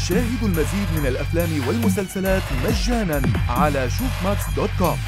شاهدوا المزيد من الأفلام والمسلسلات مجاناً على شوفماكس.com.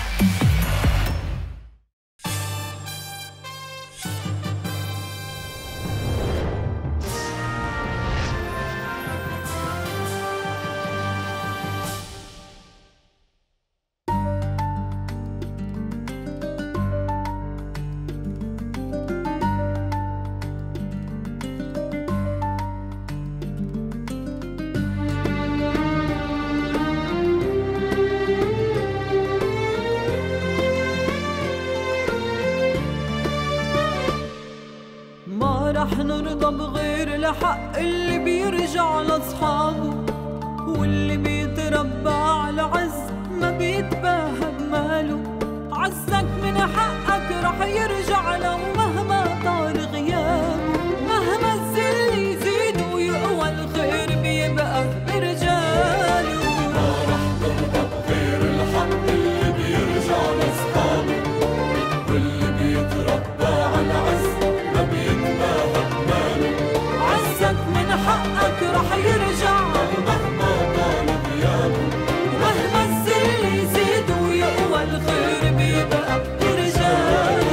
رح نرضى بغير الحق اللي بيرجع لأصحابه، واللي بيتربى على عز ما بيتباهى بماله. عزك من حقك رح يرجع لو مهما طال غيابه، مهما الذل يزيد ويقوى الخير بيبقى برجاله. ما رح نرضى بغير الحق اللي بيرجع لأصحابه، واللي بيتربى على عز ما بيتباهى بماله. عزك من حقك رح يرجع مهما طال غيابه، ومهما الذل يزيد ويقوى الخير بيبقى برجاله.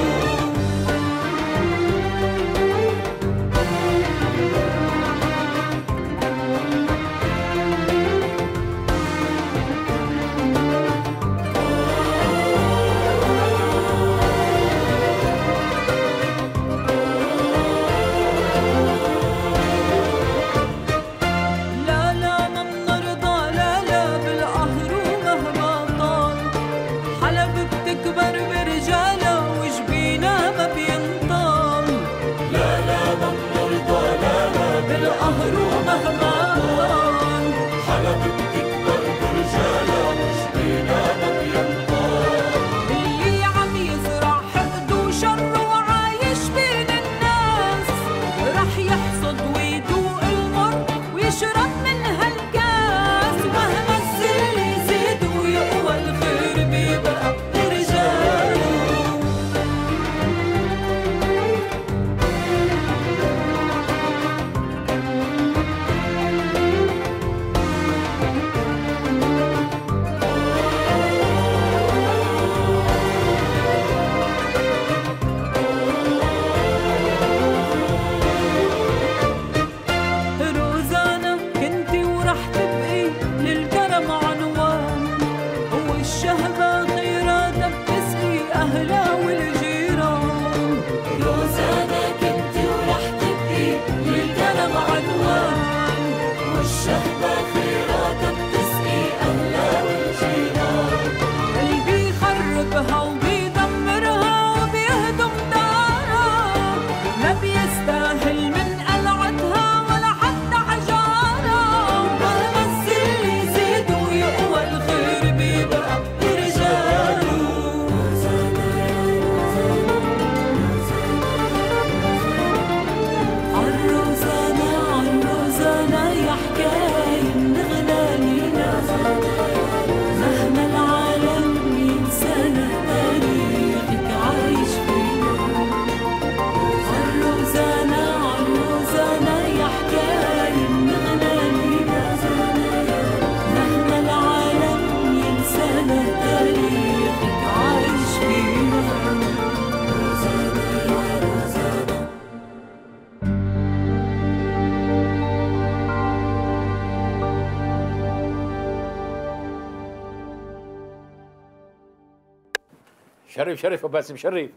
شريف ابو باسم شريف،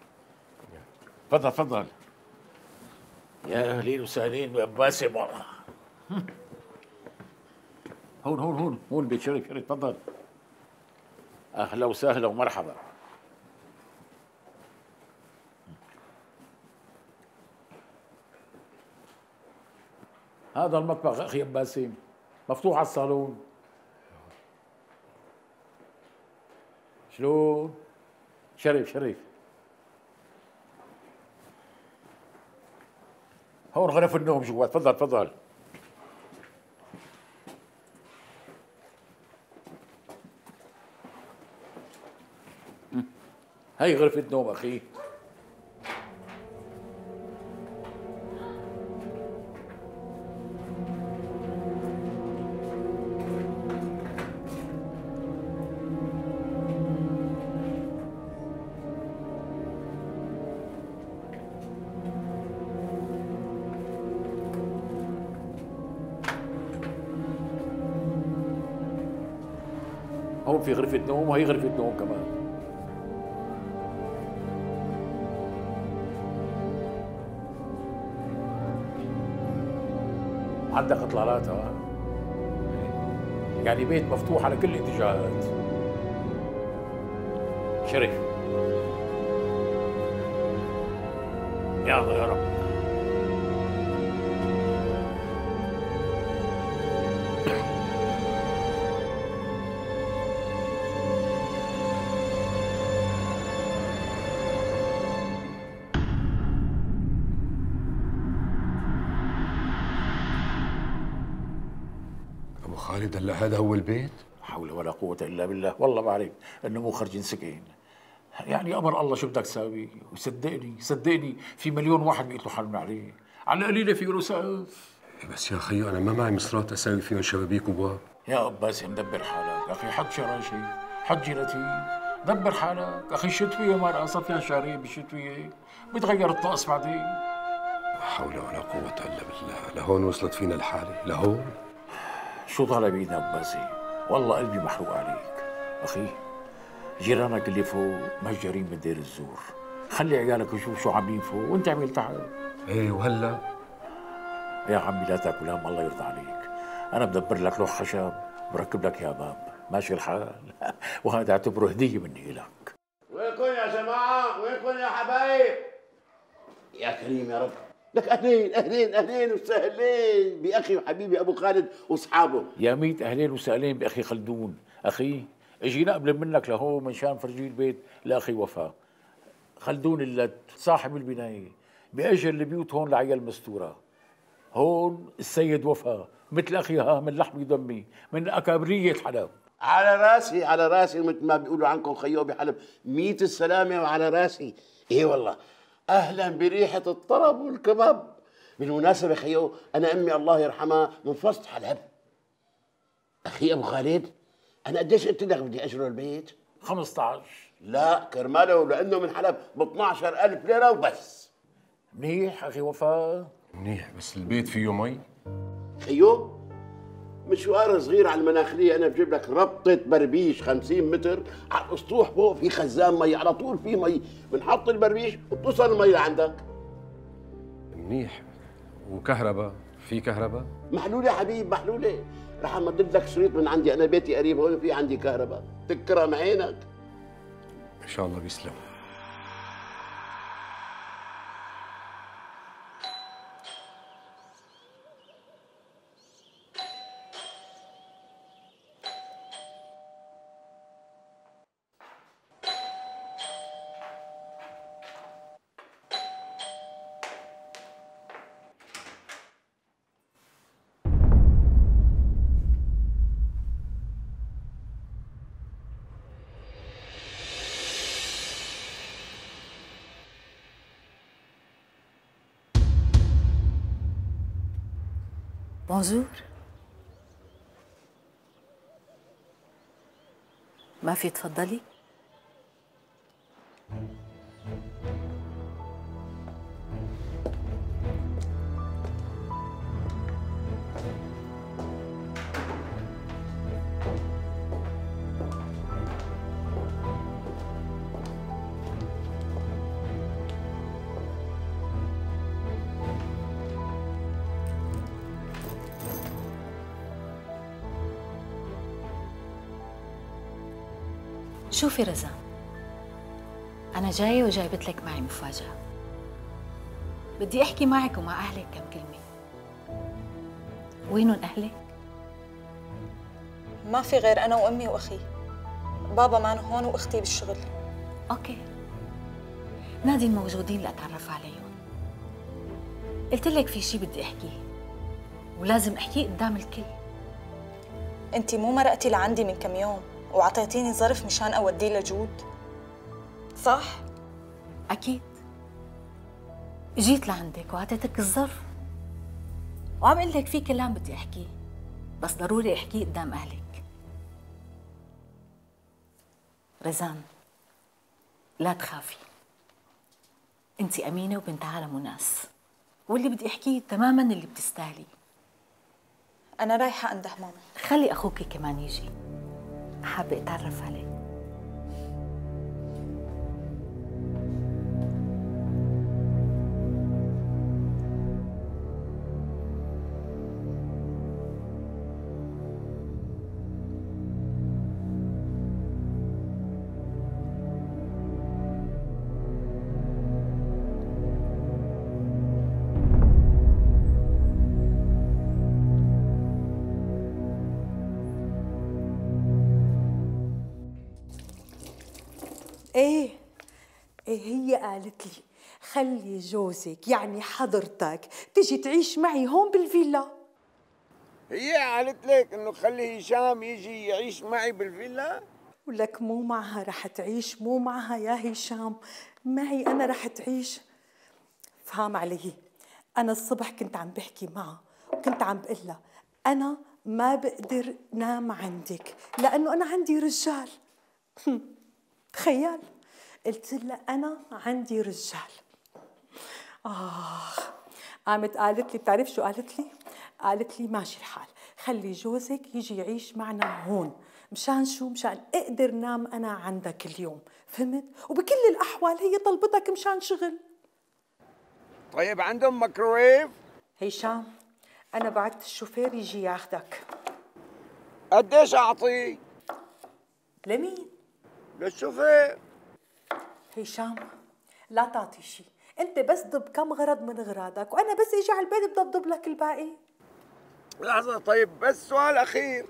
تفضل. يا اهلين وسهلين ابو باسم والله. هون بيت شريف تفضل. اهلا وسهلا ومرحبا. هذا المطبخ اخي ابو باسم، مفتوح على الصالون. شلون؟ شريف هون غرف النوم جوا، تفضل. هاي غرفة نوم اخي. هون في غرفة نوم وهي غرفة نوم كمان. عندك اطلالات ها؟ يعني بيت مفتوح على كل الاتجاهات. شرف. يا الله يا رب. خالد هلا هذا هو البيت؟ حول ولا قوة إلا بالله، والله بعرف إنه مو خرجين سكين. يعني أمر الله شو بدك تساوي؟ وصدقني في مليون واحد بيقتلوا حالهم عليه، على القليلة في له سقف. بس يا خيو أنا ما معي مصرات أساوي فيهم شبابيك وبواب. يا أباسي مدبر حالك، أخي حط شراشي، حط جيلاتين، دبر حالك، أخي الشتوية مرقة صار فيها شهرين بالشتوية، بتغير الطقس بعدين. لا حول ولا قوة إلا بالله، لهون وصلت فينا الحالة، لهون. شو طالع بإيدنا أباسي؟ والله قلبي محروق عليك، أخي جيرانك اللي فوق مهجرين من دير الزور، خلي عيالك يشوفوا شو عاملين فوق وأنت عمل تحت. إيه وهلا؟ يا عمي لا تاكل هم، الله يرضى عليك. أنا بدبر لك لوح خشب، بركب لك يا باب، ماشي الحال؟ وهذا اعتبره هدية مني إلك. وينكم يا جماعة؟ وينكم يا حبايب؟ يا كريم يا رب. لك أهلين وسهلين بأخي وحبيبي أبو خالد وأصحابه. يا ميت أهلين وسهلين بأخي خلدون. أخي اجينا قبل منك لهون منشان فرجي البيت لأخي وفاء. خلدون اللت صاحب البناية بأجر البيوت هون لعيال مستورة. هون السيد وفاء مثل أخيها من لحمي ودمي، من أكابرية حلب. على راسي مثل ما بيقولوا عنكم خيو بحلب، 100 السلامة وعلى راسي. إيه والله أهلا بريحة الطرب والكباب. بالمناسبة خيو أنا أمي الله يرحمها من فصل حلب. أخي أبو خالد أنا قديش قلت لك بدي أجره البيت؟ 15. لا كرماله لأنه من حلب ب 12,000 ليرة وبس. منيح أخي وفاء؟ منيح، بس البيت فيه مي؟ خيو مشوار صغير على المناخلية، أنا بجيب لك ربطة بربيش 50 متر على الأسطوح، فوق في خزان مي على طول، في مي بنحط البربيش وبتوصل المي لعندك. منيح. وكهرباء؟ في كهرباء؟ محلولة يا حبيب محلولة. رح امدد لك شريط من عندي، أنا بيتي قريب هون في عندي كهرباء، تكرم عينك. إن شاء الله بيسلم. بونجور. ما في تفضلي؟ شوفي رزان، أنا جاية وجايبت لك معي مفاجأة. بدي أحكي معك ومع أهلك كم كلمة. وينهم أهلك؟ ما في غير أنا وأمي وأخي. بابا مانو هون وأختي بالشغل. أوكي، نادي الموجودين لأتعرف عليهم. قلت لك في شي بدي أحكيه ولازم أحكيه قدام الكل. أنتِ مو مرقتي لعندي من كم يوم وعطيتيني ظرف مشان أوديه لجود، صح؟ أكيد. جيت لعندك وعطيتك الظرف وعم قل لك في كلام بدي أحكيه، بس ضروري أحكيه قدام أهلك. رزان لا تخافي، أنت أمينة وبنت عالم وناس، واللي بدي أحكيه تماماً اللي بتستاهلي. أنا رايحة أنده ماما. خلي أخوك كمان يجي. حابة أتعرف عليه. ايه هي قالت لي خلي جوزك يعني حضرتك تجي تعيش معي هون بالفيلا. هي قالت لك انه خلي هشام يجي يعيش معي بالفيلا؟ ولك مو معها رح تعيش، مو معها يا هشام، معي انا رح تعيش. فهم علي، انا الصبح كنت عم بحكي معها وكنت عم بقول لها انا ما بقدر نام عندك لانه انا عندي رجال. تخيل، قلت لها أنا عندي رجال. قامت قالت لي، بتعرف شو قالت لي؟ قالت لي ماشي الحال، خلي جوزك يجي يعيش معنا هون. مشان شو؟ مشان اقدر نام أنا عندك اليوم، فهمت؟ وبكل الأحوال هي طلبتك مشان شغل. طيب عندهم ميكروويف؟ هشام أنا بعت الشوفير يجي ياخدك. قديش أعطيه؟ لمين؟ للشوفير. هشام لا تعطي شيء، انت بس ضب كم غرض من اغراضك وانا بس اجي على البيت بضبضب لك الباقي. لحظة، طيب بس سؤال أخير.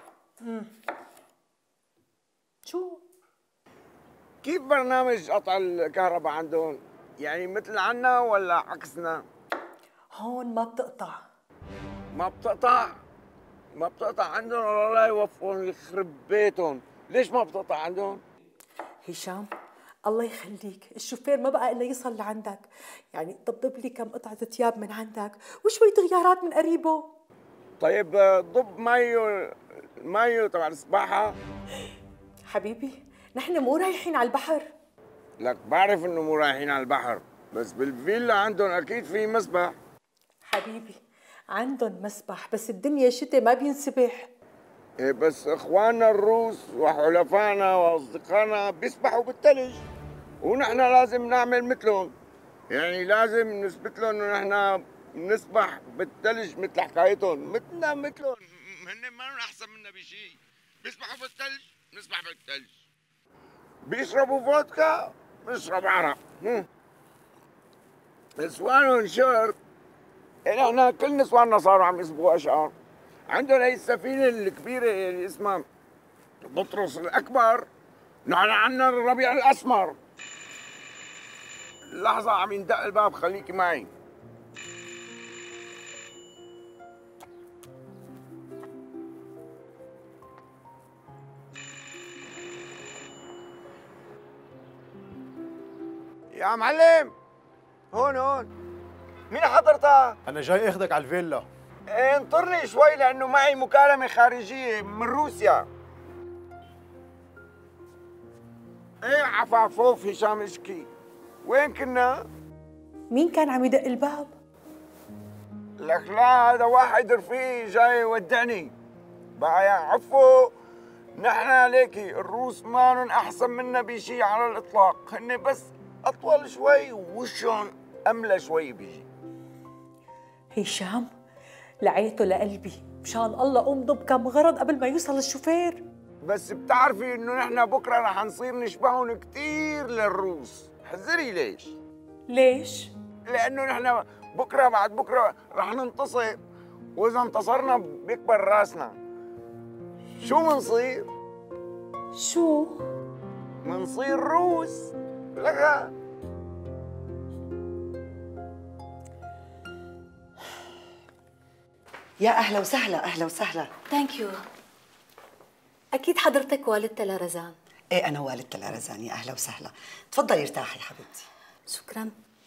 شو؟ كيف برنامج قطع الكهرباء عندهم؟ يعني مثل عنا ولا عكسنا؟ هون ما بتقطع. ما بتقطع؟ ما بتقطع عندهم؟ الله يوفقهم يخرب بيتهم، ليش ما بتقطع عندهم؟ هشام الله يخليك، الشوفير ما بقى الا يصل لعندك، يعني ضبضب لي كم قطعة ثياب من عندك وشوية غيارات من قريبه. طيب ضب مايو تبع السباحة. حبيبي نحن مو رايحين على البحر. لك بعرف انه مو رايحين على البحر، بس بالفيلا عندهم اكيد في مسبح. حبيبي عندهم مسبح بس الدنيا شتاء ما بينسبح. إيه بس اخواننا الروس وحلفائنا واصدقائنا بيسبحوا بالثلج، ونحن لازم نعمل مثلهم، يعني لازم نثبت لهم انه نحن بنسبح بالثلج مثل حكايتهم، مثلنا مثلهم، هن ما احسن منا بشيء، بيسبحوا بالثلج نسبح بالثلج، بيشربوا فودكا بنشرب عرق، نسوانهم شرب، نحن كل نسواننا صاروا عم يسبقوا اشقر. عندهم هي السفينة الكبيرة اللي اسمها بطرس الأكبر، نحن عنا الربيع الأسمر. لحظة عم يندق الباب، خليكي معي. يا معلم، هون مين حضرتك؟ أنا جاي أخذك على الفيلا. انطرني شوي لأنه معي مكالمة خارجية من روسيا. ايه عفافوف هشام اشكي، وين كنا؟ مين كان عم يدق الباب؟ لك لا، هذا واحد رفيقي جاي يودعني. بقى يا عفو، نحن ليكي الروس مانن أحسن منا بشي على الإطلاق، هن بس أطول شوي ووشهم أملى شوي بيجي. هشام لعيته لقلبي، مشان الله قوم ضب كم غرض قبل ما يوصل الشوفير. بس بتعرفي انه نحن بكره رح نصير نشبههم كثير للروس، حذري ليش؟ ليش؟ لانه نحن بكره بعد بكره رح ننتصر، واذا انتصرنا بيكبر راسنا. شو منصير؟ شو؟ منصير روس. لك يا أهلا وسهلا، أهلا وسهلا. ثانك يو. أكيد حضرتك والدتها لرزان. إيه أنا والدتها لرزان، يا أهلا وسهلا. تفضلي ارتاحي حبيبتي. شكراً.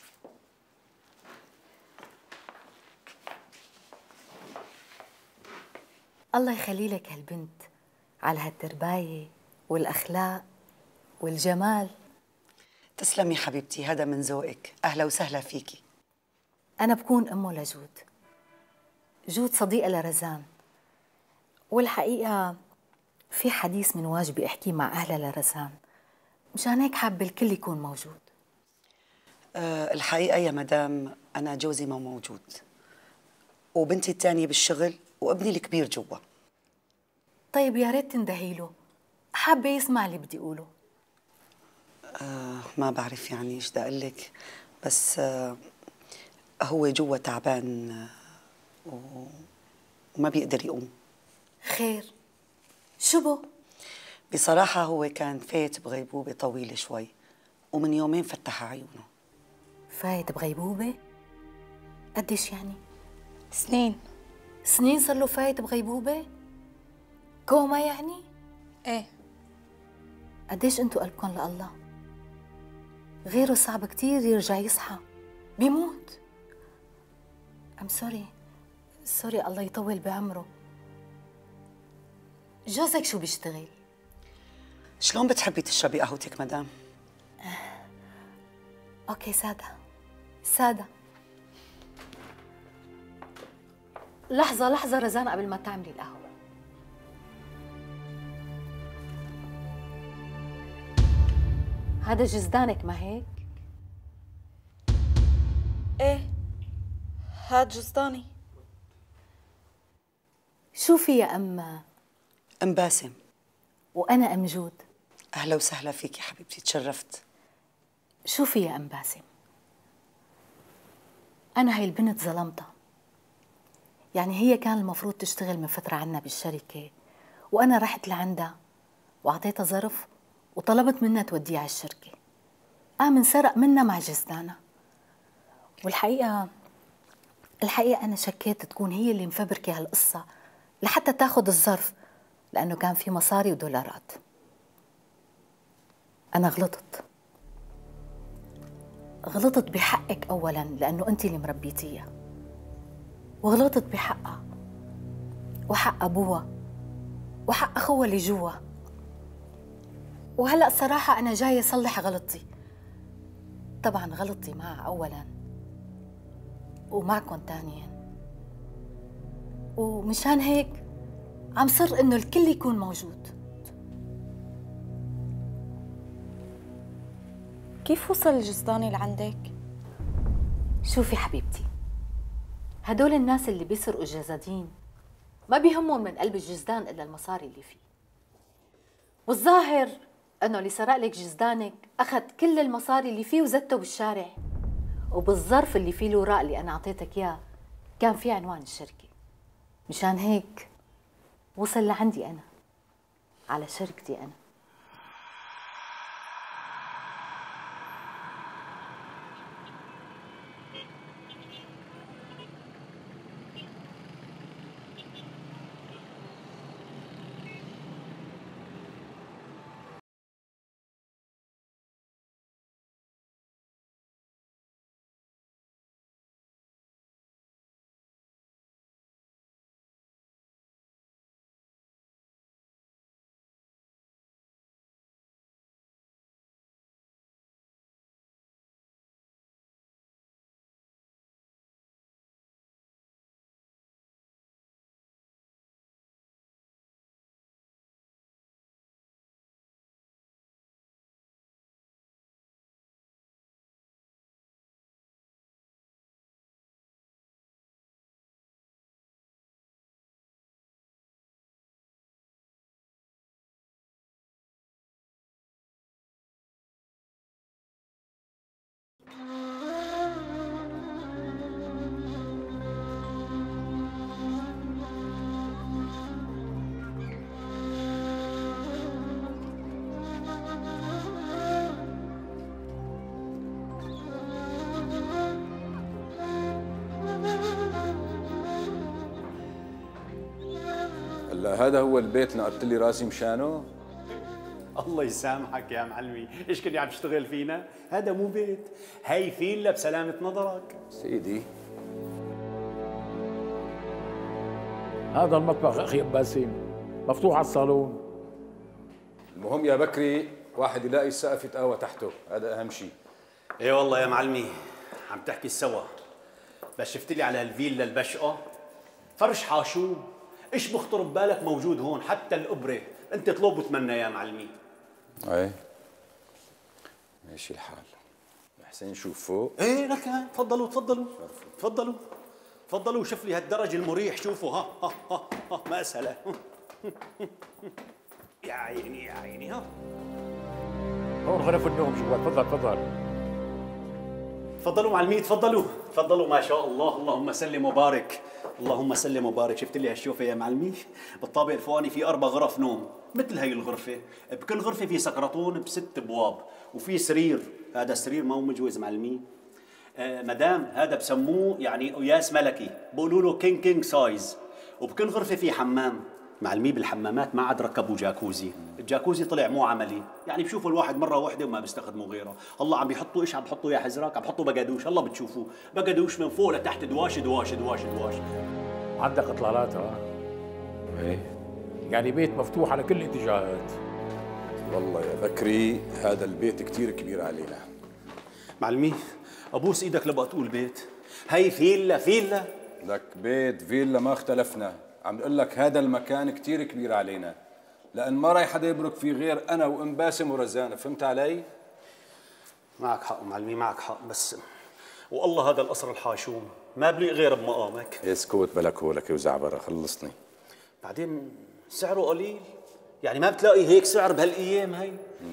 الله يخلي لك هالبنت على هالترباية والأخلاق والجمال. تسلمي حبيبتي، هذا من ذوقك. أهلا وسهلا فيكي. أنا بكون أمه لجود. جود صديقة لرزان، والحقيقة في حديث من واجبي احكيه مع اهلها لرزان، مشان هيك حابه الكل يكون موجود. الحقيقة يا مدام أنا جوزي ما موجود، وبنتي الثانية بالشغل، وابني الكبير جوا. طيب يا ريت تندهي له، حابه يسمع اللي بدي اقوله. ما بعرف يعني ايش بدي اقول لك، بس هو جوا تعبان وما بيقدر يقوم. خير، شو بو؟ بصراحة هو كان فايت بغيبوبة طويلة شوي، ومن يومين فتح عيونه. فايت بغيبوبة؟ قديش يعني؟ سنين صار له فايت بغيبوبة؟ كوما يعني؟ ايه. قديش انتو قلبكن لله؟ غيره صعب كتير يرجع يصحى، بيموت. سوري الله يطول بعمره. جوزك شو بيشتغل؟ شلون بتحبي تشربي قهوتك مدام؟ اوكي سادة. لحظة رزان قبل ما تعملي القهوة. هذا جزدانك ما هيك؟ ايه هاد جزداني. شوفي يا أم باسم. وأنا أم جود. أهلا وسهلا فيكي حبيبتي، تشرفت. شوفي يا أم باسم، أنا هاي البنت ظلمتها. يعني هي كان المفروض تشتغل من فترة عنا بالشركة، وأنا رحت لعندها وأعطيتها ظرف وطلبت منها توديه على الشركة. قام انسرق منها مع جزدانة. والحقيقة أنا شكيت تكون هي اللي مفبركة هالقصة لحتى تاخد الظرف، لأنه كان في مصاري ودولارات. أنا غلطت بحقك أولاً لأنه أنت اللي مربيتيها، وغلطت بحقها وحق أبوها وحق أخوها اللي جوا. وهلأ صراحة أنا جاية أصلح غلطتي. طبعاً غلطتي معها أولاً ومعكم ثانياً، ومشان هيك عم صر إنه الكل يكون موجود. كيف وصل الجزداني لعندك؟ شوفي حبيبتي، هدول الناس اللي بيسرقوا الجزادين ما بيهمهم من قلب الجزدان إلا المصاري اللي فيه. والظاهر إنه اللي سرق لك جزدانك أخذ كل المصاري اللي فيه وزته بالشارع، وبالظرف اللي فيه الوراق اللي أنا أعطيتك إياه كان فيه عنوان الشركة. مشان هيك وصل لعندي أنا، على شركتي أنا. هلا هذا هو البيت اللي نقلت لي راسي مشانه؟ الله يسامحك يا معلمي، ايش كنت عم تشتغل فينا؟ هذا مو بيت، هي فيلا بسلامة نظرك. سيدي هذا المطبخ اخي باسم، مفتوح على الصالون. المهم يا بكري واحد يلاقي السقف يتقوى تحته، هذا اهم شيء. ايه والله يا معلمي، عم تحكي سوا. بس شفت لي على الفيلا البشقه، فرش حاشوم، ايش بخطر ببالك موجود هون؟ حتى الابره انت اطلب وتمنى يا معلمي. ايه ماشي الحال. احسن نشوف فوق. ايه لكن تفضلوا تفضلوا تفضلوا تفضلوا. شوف لي هالدرج المريح، شوفوا. ها ما اسهله. يا عيني يا عيني. هون غرف النوم جوا. تفضل تفضل. تفضلوا معلمين تفضلوا تفضلوا. ما شاء الله، اللهم سلم وبارك، اللهم سلم وبارك. شفت لي هالشوفه يا معلمي؟ بالطابق الفوقاني في 4 غرف نوم مثل هي الغرفه، بكل غرفه في سكرتون ب6 ابواب، وفي سرير. هذا السرير ما هو مجوز معلمي. مدام هذا بسموه يعني قياس ملكي، بقولوا له كينج سايز. وبكل غرفه في حمام معلمي. بالحمامات ما عاد ركبوا جاكوزي، الجاكوزي طلع مو عملي، يعني بشوفوا الواحد مره واحده وما بيستخدموا غيره. هلا عم بيحطوا ايش؟ عم بيحطوا يا حزراك؟ عم بيحطوا بقدوش. هلا بتشوفوه بقدوش من فوق لتحت، دواش دواش دواش دواش. عندك اطلالات؟ ايه يعني بيت مفتوح على كل الاتجاهات. والله يا بكري هذا البيت كتير كبير علينا معلمي. ابوس ايدك لبقى تقول بيت، هي فيلا. لك بيت فيلا ما اختلفنا، عم بقول لك هذا المكان كتير كبير علينا، لأن ما راح حدا يبرك فيه غير أنا وأم باسم ورزانة. فهمت علي؟ معك حق معلمي، معك حق. بس والله هذا القصر الحاشوم ما بليق غير بمقامك. اسكت بلك ولك وزعبرة، خلصني. بعدين سعره قليل، يعني ما بتلاقي هيك سعر بهالأيام هي.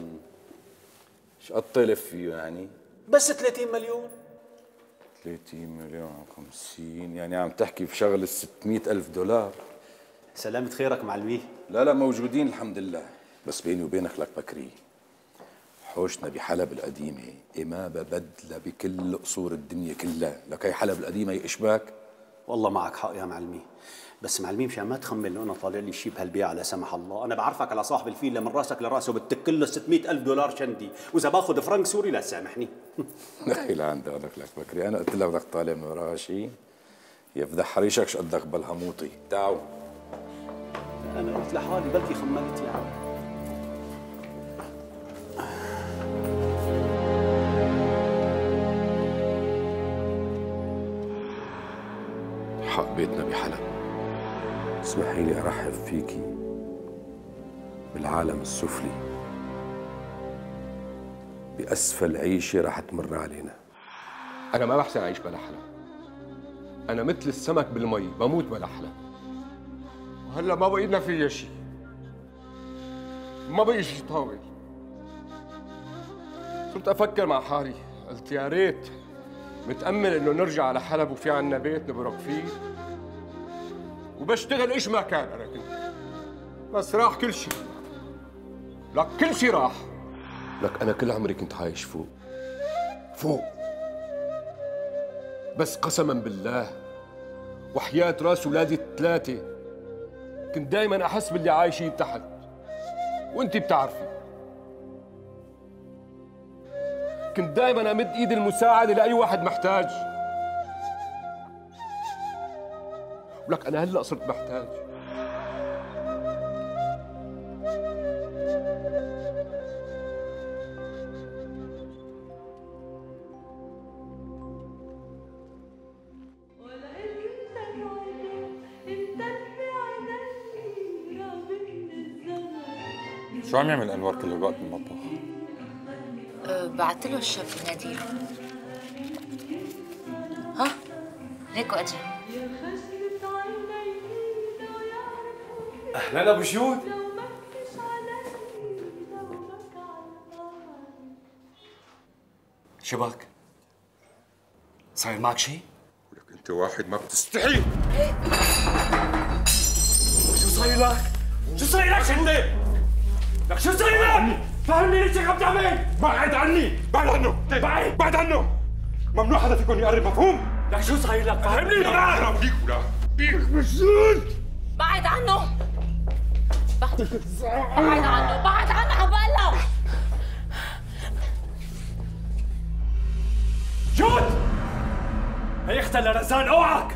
ايش قد طلب فيه يعني؟ بس 30 مليون. 30 مليون 50، يعني عم تحكي في شغل 600,000 دولار. سلامة خيرك معلمي. لا موجودين الحمد لله. بس بيني وبينك لك بكري، حوشنا بحلب القديمة إمابة بدلة بكل قصور الدنيا كلها. لك هي حلب القديمة هي إشباك. والله معك حق يا معلمي. بس معلمي مشان ما تخمن انه انا طالع لي شيء بهالبيع لا سمح الله. انا بعرفك على صاحب الفيلا من راسك لراسه، بتكل له 600,000 دولار شندي، واذا باخذ فرنك سوري لا تسامحني. اخي لعندك لك بكري، انا قلت لك بدك طالع من وراها شيء؟ يفضح حريشك شو قدك بالهموطي. تعوا. انا قلت لحالي بلكي خملت يا عم. حق بيتنا بحلب. اسمحي لي ارحب فيكي بالعالم السفلي، بأسفل عيشة رح تمر علينا. أنا ما بحسن أعيش بلا حلب. أنا مثل السمك بالمي بموت بلا حلب. وهلا ما بقينا فيها شيء، ما بقي شيء طاول. صرت أفكر مع حالي، قلت يا ريت متأمل إنه نرجع على حلب وفي عنا بيت نبرك فيه وبشتغل إيش ما كان. أنا كنت بس راح كل شيء، لك كل شيء راح. لك أنا كل عمري كنت عايش فوق، بس قسما بالله وحياة راس ولادي الثلاثة كنت دايما أحس باللي عايشين تحت، وأنتِ بتعرفي. كنت دايما أمد إيدي المساعدة لأي واحد محتاج، ولك أنا هلأ صرت محتاج. شو عم يعمل انور كل الوقت بالمطبخ؟ بعت له الشيف ناديله. ها ليك واجا. اهلا ابو جود. شباك صاير معك شيء؟ ولك انت واحد ما بتستحي. شو صاير لك؟ شو صاير لك انت؟ لك شو صاير لك؟ فهمني ليش عم تعمل؟ بعد عني، بعد عنه، بعد عنه. ممنوع حدا فيكم يقرب، مفهوم؟ لك شو صاير لك؟ فهمني. لا بيك ولا بيك مجنون. بعد عنه، بعد عنه، بعد عنه عم بقول لك. جود هي اختها لرزان، اوعك.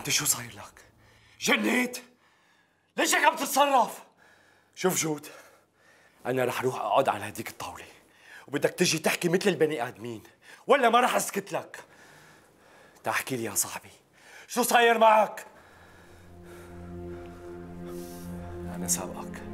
انت شو صاير لك؟ جنيت؟ ليش هيك عم تتصرف؟ شوف جود، انا رح اروح اقعد على هديك الطاوله وبدك تجي تحكي مثل البني ادمين ولا ما رح اسكت لك. تحكي لي يا صاحبي شو صاير معك؟ انا سابقك.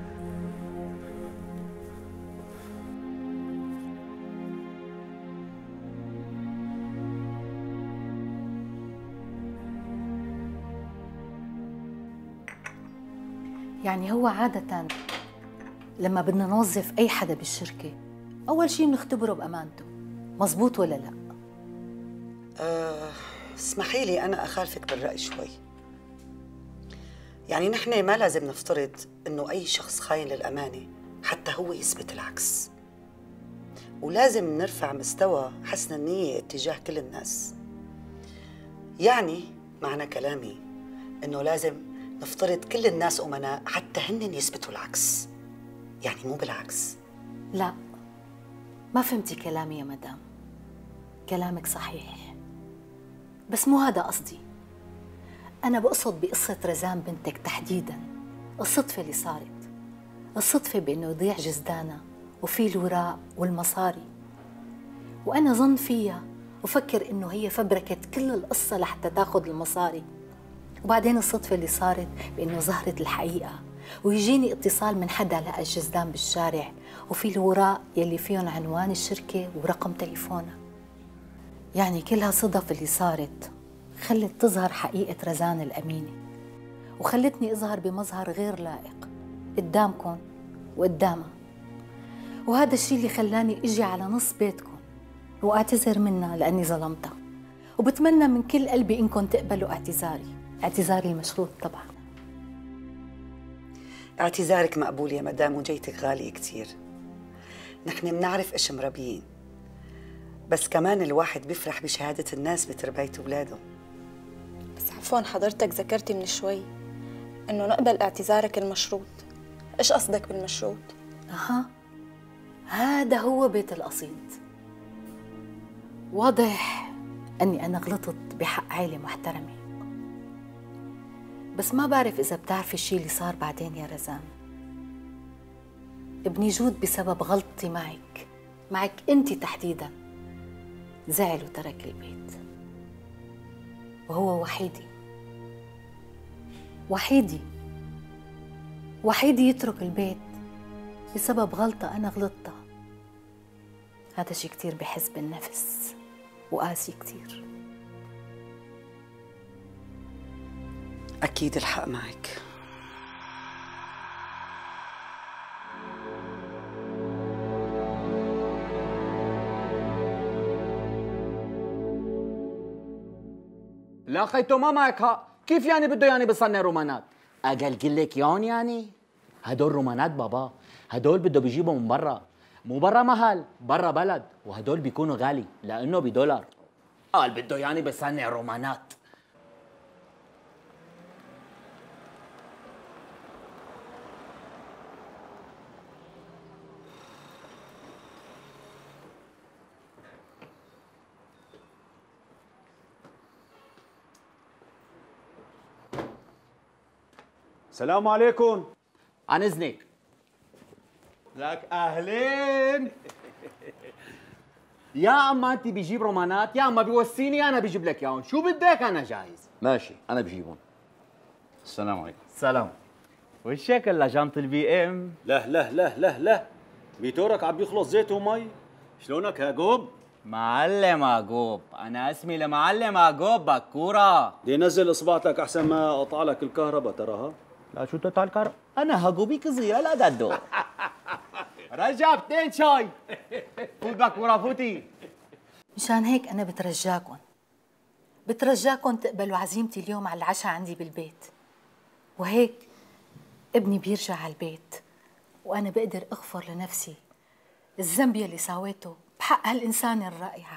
يعني هو عادة لما بدنا نوظف أي حدا بالشركة أول شيء بنختبره بأمانته، مزبوط ولا لا؟ اسمحي لي أنا أخالفك بالرأي شوي. يعني نحن ما لازم نفترض إنه أي شخص خاين للأمانة حتى هو يثبت العكس، ولازم نرفع مستوى حسن النية اتجاه كل الناس. يعني معنى كلامي إنه لازم نفترض كل الناس أمناء حتى هن يثبتوا العكس، يعني مو بالعكس. لا، ما فهمتي كلامي يا مدام. كلامك صحيح بس مو هذا قصدي. أنا بقصد بقصة رزان بنتك تحديداً، الصدفة اللي صارت، الصدفة بأنه يضيع جزدانة وفي الوراء والمصاري، وأنا ظن فيها وفكر إنه هي فبركت كل القصة لحتى تاخذ المصاري، وبعدين الصدفة اللي صارت بأنه ظهرت الحقيقة ويجيني اتصال من حدا لقى الجزدان بالشارع وفي الوراء يلي فيهم عنوان الشركة ورقم تليفونها. يعني كل هالصدف اللي صارت خلت تظهر حقيقة رزان الأمينة، وخلتني أظهر بمظهر غير لائق قدامكم وقدامها، وهذا الشيء اللي خلاني أجي على نص بيتكم وأعتذر منها لأني ظلمتها، وبتمنى من كل قلبي إنكم تقبلوا اعتذاري المشروط طبعا. اعتذارك مقبول يا مدام وجيتك غالية كتير. نحن بنعرف إيش مربيين، بس كمان الواحد بيفرح بشهادة الناس بتربية أولاده. بس عفوا حضرتك ذكرتي من شوي إنه نقبل اعتذارك المشروط. إيش قصدك بالمشروط؟ هذا هو بيت القصيد. واضح أني أنا غلطت بحق عائلة محترمة، بس ما بعرف إذا بتعرفي الشيء اللي صار بعدين يا رزان. ابني جود بسبب غلطتي معك أنت تحديداً زعل وترك البيت، وهو وحيدي يترك البيت بسبب غلطة أنا غلطتها. هذا شيء كتير بحس بالنفس وقاسي كتير. أكيد الحق معك. لقيته ما معك. كيف يعني بده يعني بصنع رومانات؟ اقل لك يون يعني هدول رومانات بابا، هدول بده بيجيبوا من برا، مو برا محل، برا بلد، وهدول بيكونوا غالي لانه بدولار. قال بده يعني بصنع رومانات. السلام عليكم. عن اذنك. لك اهلين. يا اما انت بيجيب رومانات يا اما بيوصيني انا بجيب لك اياهم، شو بدك انا جاهز. ماشي انا بجيبهم. السلام عليكم. سلام. وشك الا جنط البي ام؟ لا لا لا لا لا، بيتورك عم بيخلص زيت ومي. شلونك يعقوب؟ معلم يعقوب، انا اسمي المعلم يعقوب بكوره. دي نزل اصبعتك احسن ما اقطع لك الكهرباء تراها. لا شو تقطع الكهرباء؟ انا يعقوبيك صغيره لا ددو. رجع 2 شاي. فوت بكوره فوتي. مشان هيك انا بترجاكم تقبلوا عزيمتي اليوم على العشاء عندي بالبيت، وهيك ابني بيرجع على البيت وانا بقدر اغفر لنفسي الذنب يلي سويته بحق هالإنسانة الرائعة.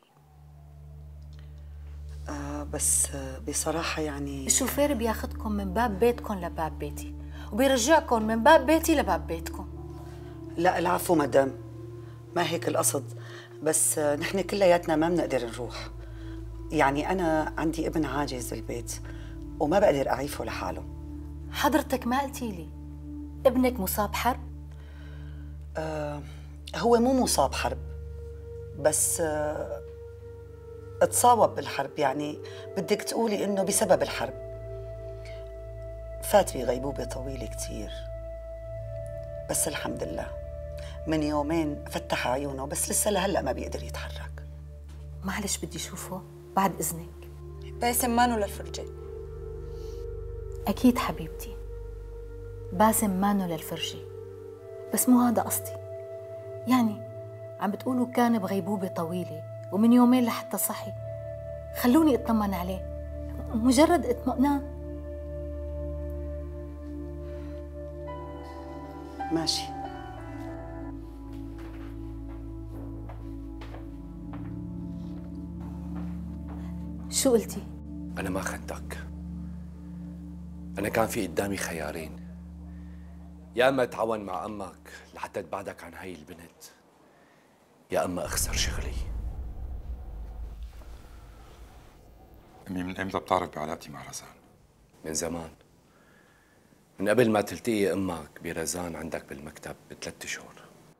بس بصراحة يعني الشوفير بياخدكم من باب بيتكم لباب بيتي وبيرجعكم من باب بيتي لباب بيتكم. لا العفو مدام، ما هيك القصد، بس نحن كلياتنا ما بنقدر نروح، يعني أنا عندي ابن عاجز البيت وما بقدر أعيفه لحاله. حضرتك ما قلتي لي ابنك مصاب حرب؟ هو مو مصاب حرب، بس اتصاوب بالحرب. يعني بدك تقولي إنه بسبب الحرب فات بغيبوبة طويلة كتير، بس الحمد لله من يومين فتح عيونه، بس لسه لهلأ ما بيقدر يتحرك. معلش بدي أشوفه بعد إذنك. باسم مانو للفرجة. أكيد حبيبتي، باسم مانو للفرجة، بس مو هذا قصدي. يعني عم بتقولوا كان بغيبوبة طويلة ومن يومين لحتى صحي. خلوني اطمن عليه، مجرد اطمئنان. ماشي. شو قلتي؟ أنا ما خدتك. أنا كان في قدامي خيارين، يا أما أتعاون مع أمك لحتى تبعدك عن هاي البنت، يا أما أخسر شغلي. أمي من إمتى بتعرف بعلاقتي مع رزان؟ من زمان، من قبل ما تلتقي أمك برزان عندك بالمكتب ب3 أشهر.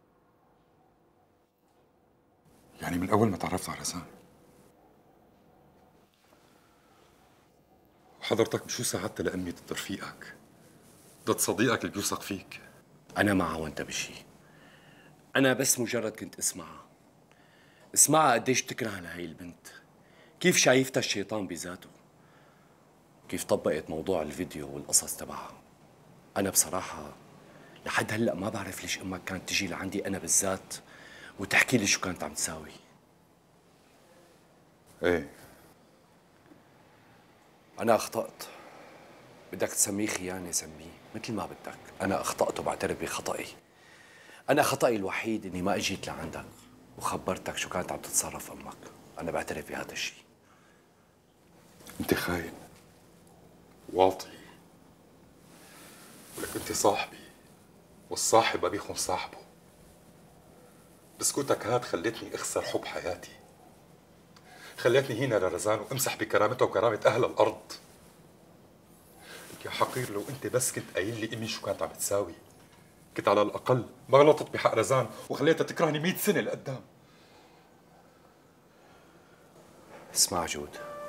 يعني من أول ما تعرفت على رزان؟ وحضرتك بشو ساعدت لأمي ضد رفيقك؟ ضد صديقك اللي بيوثق فيك؟ أنا ما عاونتها بشي، أنا بس مجرد كنت اسمعها قديش بتكره لهي البنت، كيف شايفتها الشيطان بذاته، كيف طبقت موضوع الفيديو والقصص تبعها. أنا بصراحة لحد هلأ ما بعرف ليش أمك كانت تجي لعندي أنا بالذات وتحكي لي شو كانت عم تساوي. إيه، أنا أخطأت، بدك تسميه خيانة سميه مثل ما بدك. أنا أخطأت وبعترف بخطئي. أنا خطئي الوحيد إني ما أجيت لعندك وخبرتك شو كانت عم تتصرف أمك. أنا بعترف بهذا الشيء. أنت خاين واطي، ولك أنت صاحبي، والصاحب ما بيخون صاحبه. بسكوتك هاد خلتني أخسر حب حياتي، خلتني هينة لرزان وامسح بكرامتها وكرامة أهل الأرض. يا حقير، لو أنت بس كنت قايل لي أمي شو كانت عم تساوي، كنت على الأقل ما غلطت بحق رزان وخليتها تكرهني 100 سنة لقدام. اسمع جود،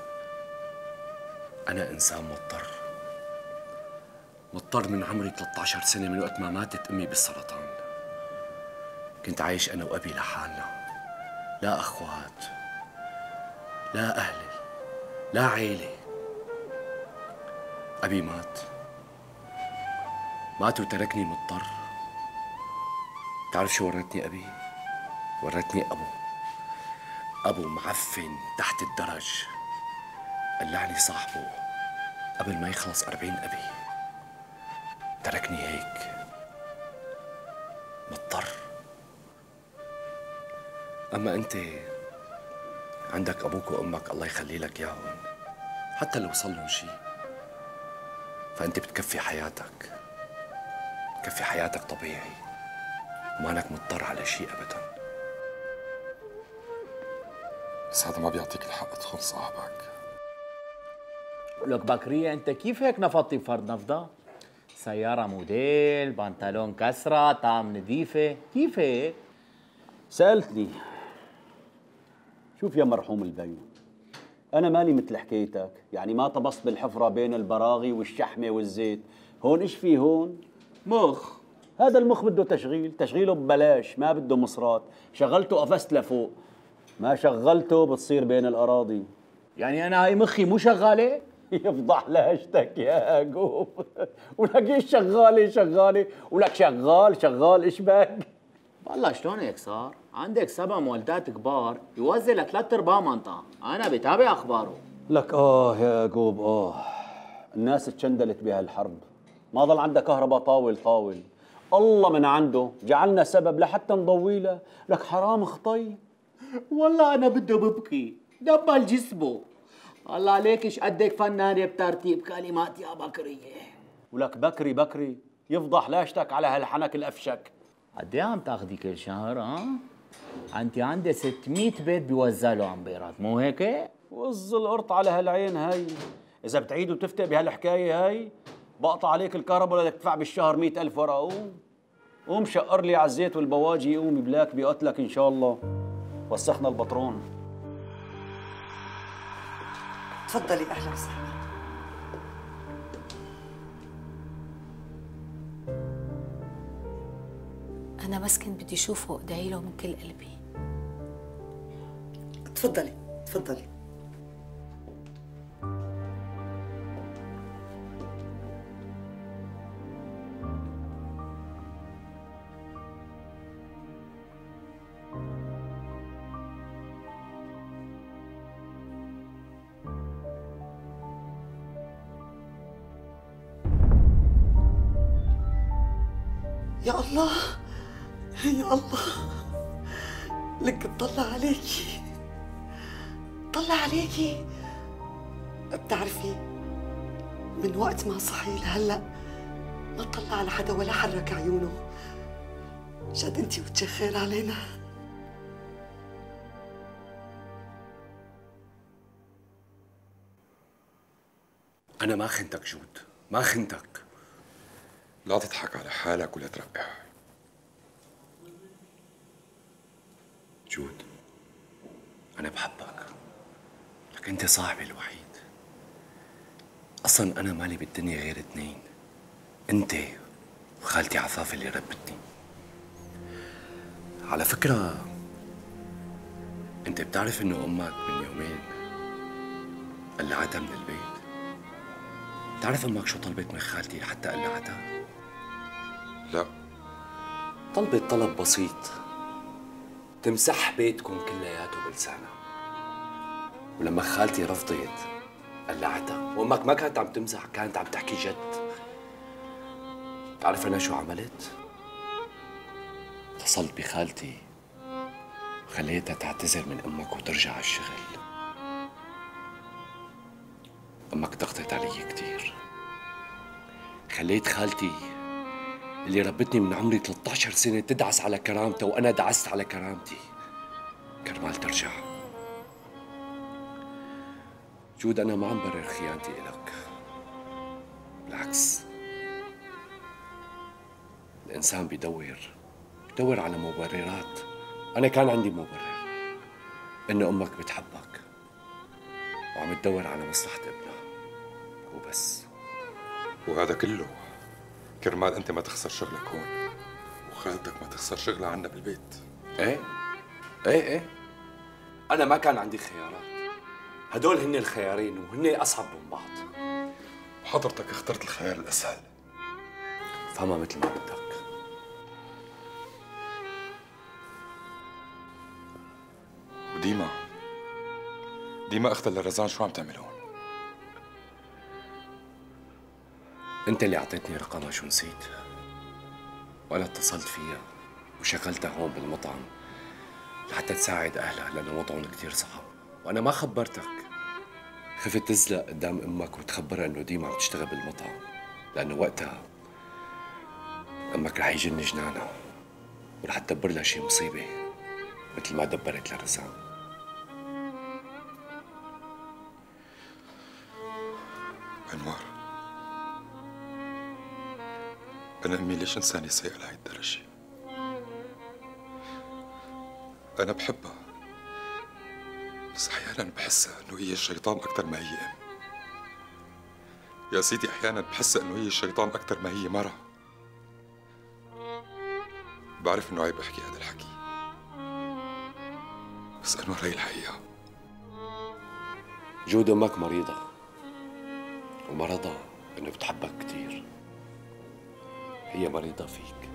أنا إنسان مضطر من عمري 13 سنة، من وقت ما ماتت أمي بالسرطان. كنت عايش أنا وأبي لحالنا، لا أخوات، لا أهل، لا عيلة. أبي مات وتركني مضطر. تعرف شو ورتني أبي؟ ورتني أبو معفن تحت الدرج، قلعني صاحبه قبل ما يخلص 40 أبي. تركني هيك مضطر. أما أنت عندك أبوك وأمك الله يخلي لك إياهم، حتى لو وصل لهم شيء فأنت بتكفي حياتك طبيعي، ومانك مضطر على شيء أبداً. بس هذا ما بيعطيك الحق تخون صاحبك. لك بكرية، انت كيف هيك نفضتي بفرد نفضة؟ سيارة موديل، بنطلون كسرة، طعم نظيفة، كيف هيك؟ سألتني. شوف يا مرحوم البيو، أنا مالي مثل حكايتك، يعني ما طبست بالحفرة بين البراغي والشحمة والزيت. هون إيش في هون؟ مخ. هذا المخ بده تشغيله ببلاش، ما بده مصرات. شغلته قفزت لفوق، ما شغلته بتصير بين الأراضي. يعني أنا هاي مخي مو شغالة؟ يفضح لهجتك يا يعقوب. ولك ايش شغالة ولك شغال ايش بك؟ والله شلون هيك صار؟ عندك 7 مولدات كبار يوزع ل 3/4 منطقة، أنا بتابع أخباره. لك يا يعقوب الناس اتشندلت بهالحرب، ما ضل عندها كهرباء طاول. الله من عنده جعلنا سبب لحتى نضوي له. لك حرام خطي. والله أنا بده ببكي دبل جسمه. الله عليك ايش قدك فنانة بترتيب كلمات يا بكرية. ولك بكري يفضح لاشتك على هالحنك الأفشك. قد ايه عم تاخذي كل شهر انت عندي 600 بيت بيوزع له عمبيرات، مو هيك؟ وز القرط على هالعين هاي. اذا بتعيد وتفتق بهالحكايه هاي بقطع عليك الكهرباء ولا بدك تدفع بالشهر 100,000 ورقه. قوم شقر لي على الزيت والبواجي، قوم بلاك بقتلك ان شاء الله. وسخنا البطرون. تفضلي، اهلا وسهلا. أنا بس كنت بدي أشوفه وأدعي له من كل قلبي. تفضلي تفضلي. يا الله يا الله، لك تطلع عليكي، طلع عليكي. بتعرفي من وقت ما صحي لهلا ما طلع على حدا ولا حرك عيونه. جد انتي وجه خير علينا. أنا ما خنتك جود، ما خنتك. لا تضحك على حالك ولا ترقع. جود، أنا بحبك، لك أنت صاحبي الوحيد. أصلاً أنا مالي بالدنيا غير اتنين، أنت وخالتي عفاف اللي ربتني. على فكرة، أنت بتعرف إنه أمك من يومين قلعتها من البيت؟ بتعرف أمك شو طلبت من خالتي لحتى قلعتها؟ لا. طلبت طلب بسيط، تمسح بيتكم كلياته بلسانها. ولما خالتي رفضت قلعتها، وامك ما كانت عم تمزح، كانت عم تحكي جد. بتعرف انا شو عملت؟ اتصلت بخالتي وخليتها تعتذر من امك وترجع على الشغل. امك ضغطت علي كثير، خليت خالتي اللي ربتني من عمري 13 سنة تدعس على كرامتها، وأنا دعست على كرامتي كرمال ترجع. جود، أنا ما عم برر خيانتي إلك، بالعكس، الإنسان بيدور على مبررات. أنا كان عندي مبرر، إنه أمك بتحبك وعم تدور على مصلحة ابنها وبس. وهذا كله كرمال انت ما تخسر شغلك هون وخالتك ما تخسر شغلها عنا بالبيت. ايه انا ما كان عندي خيارات، هدول هن الخيارين وهن اصعب من بعض، وحضرتك اخترت الخيار الاسهل. فهمها مثل ما بدك. وديما اختها لرزان شو عم تعمل هون؟ انت اللي اعطيتني رقمها، شو نسيت؟ وانا اتصلت فيها وشغلتها هون بالمطعم لحتى تساعد اهلها، لانه وضعهم كثير صعب. وانا ما خبرتك، خفت تزلق قدام امك وتخبرها انه ديما عم تشتغل بالمطعم، لانه وقتها امك رح يجن جنانها ورح تدبر لها شي مصيبه مثل ما دبرت لرزان. انوار، أنا أمي ليش إنسانة سيئة لهي الدرجة؟ أنا بحبها، بس أحياناً بحسها إنه هي الشيطان أكثر ما هي أم. يا سيدي أحياناً بحسها إنه هي الشيطان أكثر ما هي مرة. بعرف إنه عيب أحكي هذا الحكي، بس أنوار هي الحقيقة. جود، أمك مريضة، ومرضها إنه بتحبك كثير. هي مريضة فيك.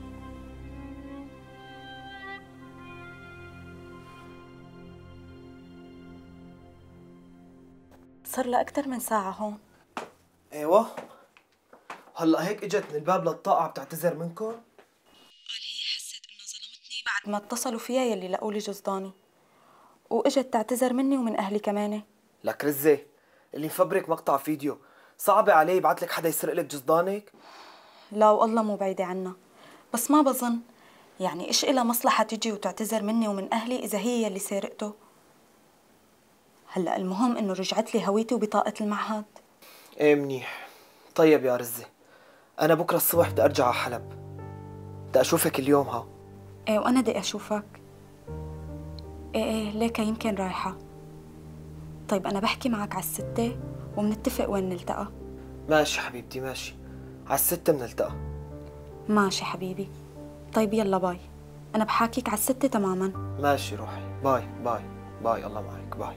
صار لها أكثر من ساعة هون. ايوه، هلا هيك اجت من الباب للطاقة بتعتذر منكم؟ قال هي حست إنه ظلمتني بعد ما اتصلوا فيها يلي لقوا لي جزداني، واجت تعتذر مني ومن أهلي كمان. لك رزة، اللي مفبرك مقطع فيديو، صعبة عليه يبعث لك حدا يسرق لك جزدانك؟ لا والله مو بعيدة عنا، بس ما بظن يعني إيش إلها مصلحة تجي وتعتذر مني ومن أهلي إذا هي يلي سارقته؟ هلأ المهم إنه رجعت لي هويتي وبطاقة المعهد. ايه منيح. طيب يا رزة، أنا بكرة الصبح بدي أرجع على حلب. بدي أشوفك اليوم ها. إيه وأنا بدي أشوفك. إيه ليك يمكن رايحة. طيب أنا بحكي معك على 6 ومنتفق وين نلتقى. ماشي حبيبتي ماشي، على 6 بنلتقى. ماشي حبيبي. طيب يلا باي، أنا بحاكيك على 6 تماما. ماشي روحي، باي باي باي، الله معك، باي.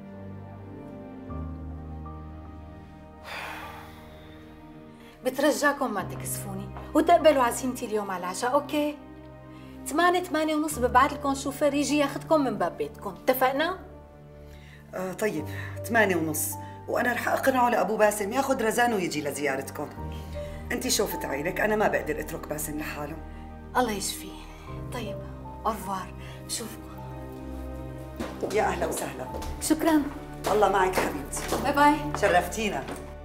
بترجاكم ما تكسفوني وتقبلوا عزيمتي اليوم على العشاء، اوكي؟ 8:30 ببعث لكم شوفير يجي ياخذكم من باب بيتكم، اتفقنا؟ طيب 8:30، وأنا رح أقنعه لأبو باسم ياخذ رزان ويجي لزيارتكم. أنت شوفت عينك، أنا ما بقدر أترك باسم لحاله. الله يشفيه. طيب أوروار، بشوفكم. يا أهلا وسهلا. شكرا. الله معك حبيبتي. باي باي. شرفتينا.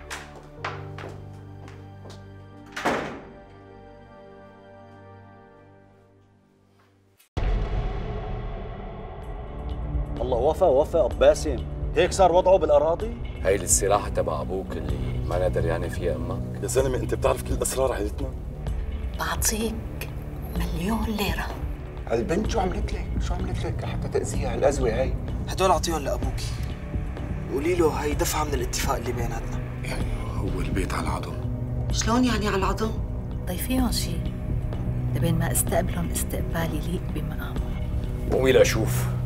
الله وفى اب باسم، هيك صار وضعه بالاراضي؟ هاي الاستراحة تبع ابوك اللي ما انا دريانة فيها امك. يا زلمه انت بتعرف كل اسرار عائلتنا. بعطيك 1,000,000 ليرة. البنت شو عملت لك؟ شو عملت لك حتى تأذيها على الأزوة هاي؟ هدول اعطيهم لابوكي. قولي له هي دفعة من الاتفاق اللي بيناتنا. يعني هو البيت على العظم. شلون يعني على العظم؟ ضيفيهم شيء لبين ما استقبلهم استقبال يليق بمقامهم. قومي لاشوف.